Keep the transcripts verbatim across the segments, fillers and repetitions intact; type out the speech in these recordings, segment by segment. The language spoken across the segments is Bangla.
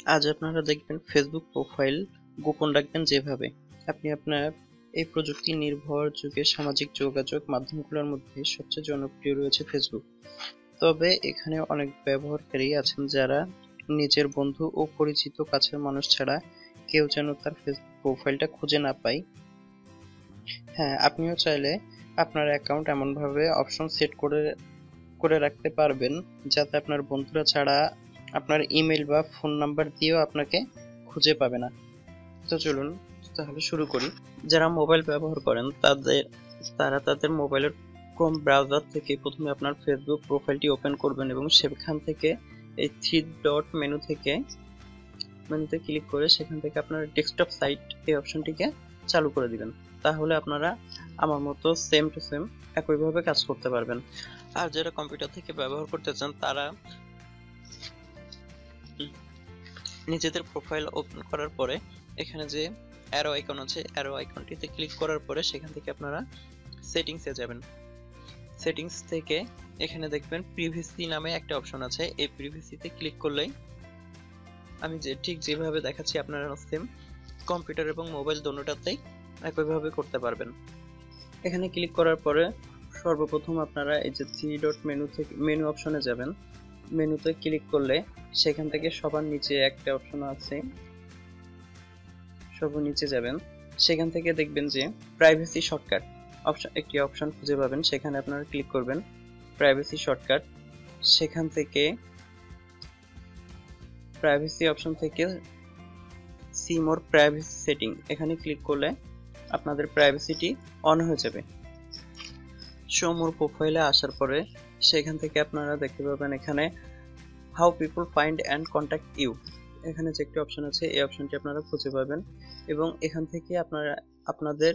আজ আপনারা দেখবেন ফেসবুক প্রোফাইল গোপন রাখবেন যেভাবে। আপনি আপনার এই প্রযুক্তি নির্ভর যুগে সামাজিক যোগাযোগ মাধ্যমগুলোর মধ্যে সবচেয়ে জনপ্রিয় রয়েছে ফেসবুক। তবে এখানে অনেক ব্যবহারকারী আছেন যারা নিজের বন্ধু ও পরিচিত কাছের মানুষ ছাড়া কেউ যেন তার ফেসবুক প্রোফাইলটা খুঁজে না পায়। হ্যাঁ, আপনিও চাইলে আপনার অ্যাকাউন্ট এমনভাবে অপশন সেট করে করে রাখতে পারবেন যাতে আপনার বন্ধুরা ছাড়া আপনার ইমেল বা ফোন নাম্বার দিয়েও আপনাকে খুঁজে পাবে না। তো চলুন তাহলে শুরু করি। যারা মোবাইল ব্যবহার করেন তাদের তারা তাদের মোবাইলের ক্রোম ব্রাউজার থেকে প্রথমে আপনার ফেসবুক প্রোফাইলটি ওপেন করবেন এবং সেখান থেকে এই থ্রি ডট মেনু থেকে মেনুতে ক্লিক করে সেখান থেকে আপনার ডেস্কটপ সাইট এই অপশনটিকে চালু করে দিবেন। তাহলে আপনারা আমার মতো সেম টু সেম একইভাবে কাজ করতে পারবেন। আর যারা কম্পিউটার থেকে ব্যবহার করতে চান তারা নিজেদের প্রোফাইল ওপেন করার পরে এখানে যে অ্যারো আইকন আছে অ্যারো আইকনটিতে ক্লিক করার পরে সেখান থেকে আপনারা সেটিংসে যাবেন। সেটিংস থেকে এখানে দেখবেন প্রিভিসি নামে একটা অপশন আছে। এই প্রিভিসিতে ক্লিক করলেই আমি যে ঠিক যেভাবে দেখাচ্ছি আপনারা সেম কম্পিউটার এবং মোবাইল দুটোটাতেই একইভাবে করতে পারবেন। এখানে ক্লিক করার পরে সর্বপ্রথম আপনারা এই যে থ্রি ডট মেনু থেকে মেনু অপশনে যাবেন। মেনুতে ক্লিক করলে সেখান থেকে সবার নিচে একটা অপশন আছে, সবার নিচে যাবেন। সেখান থেকে দেখবেন যে প্রাইভেসি শর্টকাট অপশন একটি অপশন খুঁজে পাবেন। সেখানে আপনারা ক্লিক করবেন প্রাইভেসি শর্টকাট। সেখান থেকে প্রাইভেসি অপশন থেকে সি মোর প্রাইভেসি সেটিং এখানে ক্লিক করলে আপনাদের প্রাইভেসিটি অন হয়ে যাবে। শো মোর প্রোফাইলে আসার পরে সেখান থেকে আপনারা দেখতে পাবেন এখানে how people find and contact you এখানে যে একটি অপশন আছে এই অপশনটি আপনারা খুঁজে পাবেন এবং এখান থেকে আপনারা আপনাদের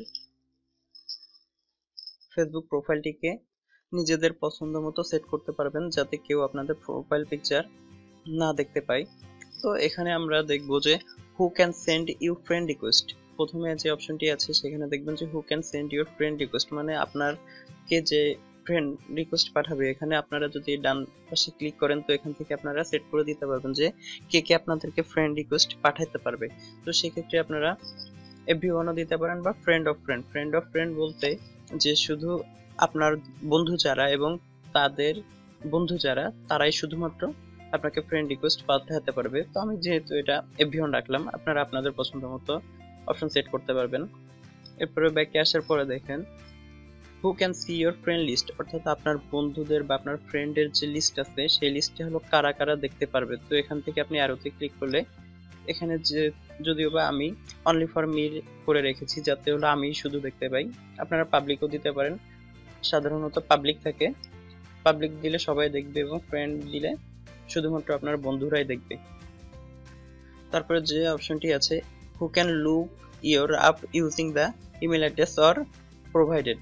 ফেসবুক প্রোফাইলটিকে নিজেদের পছন্দ মতো সেট করতে পারবেন যাতে কেউ আপনাদের প্রোফাইল পিকচার না দেখতে পায়। তো এখানে আমরা দেখব যে who can send you friend request. প্রথমে যে অপশনটি আছে সেখানে দেখবেন যে who can send your friend request, মানে আপনারকে যে ফ্রেন্ড রিকোয়েস্ট পাঠাবে। এখানে আপনারা যদি ডান পাশে ক্লিক করেন তো এখান থেকে আপনারা সেট করে দিতে পারবেন যে কে কে আপনাদেরকে ফ্রেন্ড রিকোয়েস্ট পাঠাতে পারবে। তো সেক্ষেত্রে আপনারা এভরিওয়ানও দিতে পারেন বা friend of friend. Friend of friend বলতে যে শুধু আপনার বন্ধু যারা এবং তাদের বন্ধু যারা তারাই শুধুমাত্র আপনাকে ফ্রেন্ড রিকোয়েস্ট পাঠাতে পারবে। তো আমি যেহেতু এটা এভরিওয়ান রাখলাম, আপনারা আপনাদের পছন্দ মতো অপশন সেট করতে পারবেন। এরপরে ব্যাকে আসার পরে দেখেন who can see your friend list, অর্থাৎ আপনার বন্ধুদের বা আপনার ফ্রেন্ডের যে লিস্ট আছে সেই লিস্টে হলো কারা কারা দেখতে পারবে। তো এখান থেকে আপনি অ্যারোতে ক্লিক করলে এখানে যে যদিও বা আমি অনলি ফর মি করে রেখেছি যাতে হলো আমি শুধু দেখতে পাই। আপনারা পাবলিকও দিতে পারেন, সাধারণত পাবলিক থাকে। পাবলিক দিলে সবাই দেখবে এবং ফ্রেন্ড দিলে শুধুমাত্র আপনার বন্ধুরাই দেখবে। তারপরে যে অপশনটি আছে who can look your up using the email address or provided,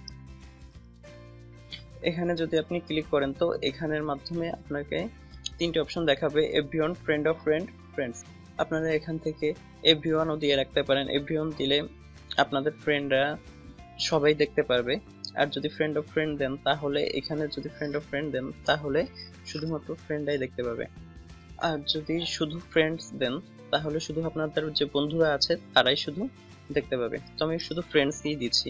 এখানে যদি আপনি ক্লিক করেন তো এখানের মাধ্যমে আপনাকে তিনটি অপশন দেখাবে everyone, friend of friend, friends. আপনারা এখান থেকে এভরিওয়ানও দিয়ে রাখতে পারেন। এভরিওয়ান দিলে আপনাদের ফ্রেন্ডরা সবাই দেখতে পারবে। আর যদি ফ্রেন্ড অফ ফ্রেন্ড দেন তাহলে এখানে যদি ফ্রেন্ড অফ ফ্রেন্ড দেন তাহলে শুধুমাত্র ফ্রেন্ডরাই দেখতে পাবে। আর যদি শুধু ফ্রেন্ডস দেন তাহলে শুধু আপনাদের যে বন্ধুরা আছে তারাই শুধু দেখতে পাবে। তো আমি শুধু ফ্রেন্ডসই দিচ্ছি।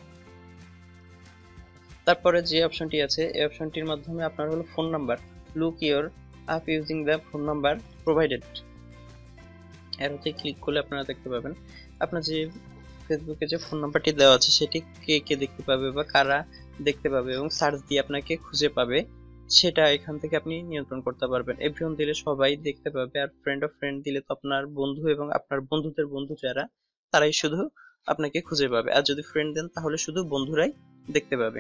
তারপরে যে অপশনটি আছে এই অপশনটির মাধ্যমে আপনার হলো phone number, look your up using the phone number provided, এরতে ক্লিক করলে আপনারা দেখতে পাবেন আপনার যে ফেসবুকে যে ফোন নাম্বারটি দেওয়া আছে সেটি কে কে দেখতে পাবে বা কারা দেখতে পাবে এবং সার্চ দিয়ে আপনাকে খুঁজে পাবে সেটা এখান থেকে আপনি নিয়ন্ত্রণ করতে পারবেন। এভরিওয়ান দিলে সবাই দেখতে পাবে আর ফ্রেন্ড অফ ফ্রেন্ড দিলে তো আপনার বন্ধু এবং আপনার বন্ধুদের বন্ধু যারা তারাই শুধু আপনাকে খুঁজে পাবে। আর যদি ফ্রেন্ড দেন তাহলে শুধু বন্ধুরাই দেখতে পাবে।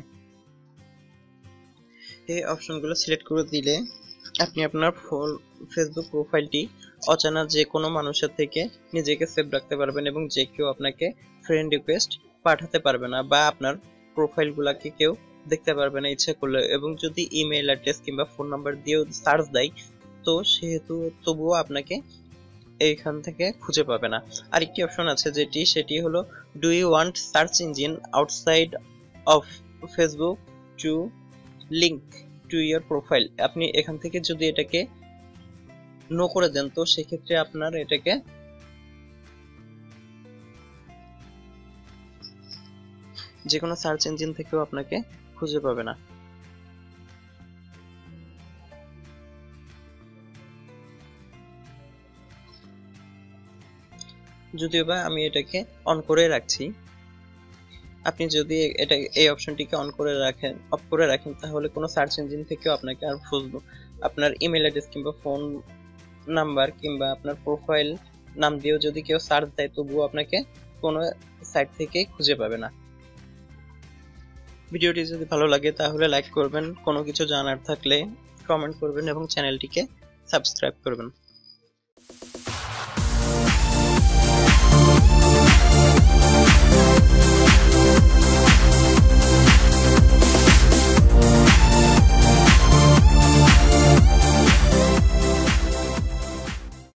এই অপশনগুলো সিলেক্ট করে দিলে আপনি আপনার ফেসবুক প্রোফাইলটি অজানা যে কোনো মানুষের থেকে নিজেকে সেভ রাখতে পারবেন এবং যে কেউ আপনাকে ফ্রেন্ড রিকোয়েস্ট পাঠাতে পারবে না বা আপনার প্রোফাইলগুলোকে কেউ দেখতে পারবে না ইচ্ছে করলে। এবং যদি ইমেল অ্যাড্রেস কিংবা ফোন নাম্বার দিয়েও সার্চ দেয় তো সেহেতু তবুও আপনাকে এইখান থেকে খুঁজে পাবে না। আরেকটি অপশন আছে যেটি সেটি হলো do you want search engine outside of Facebook to link to your profile. আপনি এখান থেকে যদি এটাকে নো করে দেন, তো সেক্ষেত্রে আপনার এটাকে যে কোনো সার্চ ইঞ্জিন থেকেও আপনাকে খুঁজে পাবে না। যদিও বা আমি এটাকে অন করে রাখছি, আপনি যদি এটা এই অপশনটিকে অন করে রাখেন অফ করে রাখেন তাহলে কোনো সার্চ ইঞ্জিন থেকেও আপনাকে আর খুঁজবো আপনার ইমেল অ্যাড্রেস কিংবা ফোন নাম্বার কিংবা আপনার প্রোফাইল নাম দিয়েও যদি কেউ সার্চ দেয় তবুও আপনাকে কোনো সাইট থেকে খুঁজে পাবে না। ভিডিওটি যদি ভালো লাগে তাহলে লাইক করবেন, কোনো কিছু জানার থাকলে কমেন্ট করবেন এবং চ্যানেলটিকে সাবস্ক্রাইব করবেন।